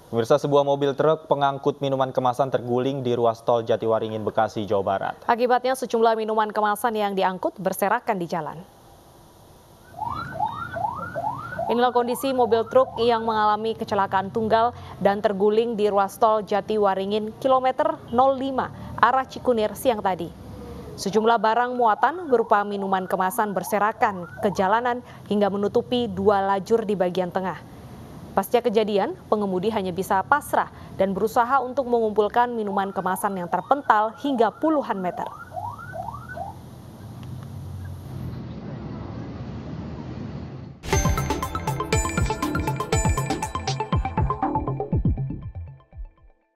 Pemirsa, sebuah mobil truk pengangkut minuman kemasan terguling di ruas tol Jatiwaringin, Bekasi, Jawa Barat. Akibatnya sejumlah minuman kemasan yang diangkut berserakan di jalan. Inilah kondisi mobil truk yang mengalami kecelakaan tunggal dan terguling di ruas tol Jatiwaringin kilometer 05 arah Cikunir siang tadi. Sejumlah barang muatan berupa minuman kemasan berserakan ke jalanan hingga menutupi dua lajur di bagian tengah. Pasca kejadian, pengemudi hanya bisa pasrah dan berusaha untuk mengumpulkan minuman kemasan yang terpental hingga puluhan meter.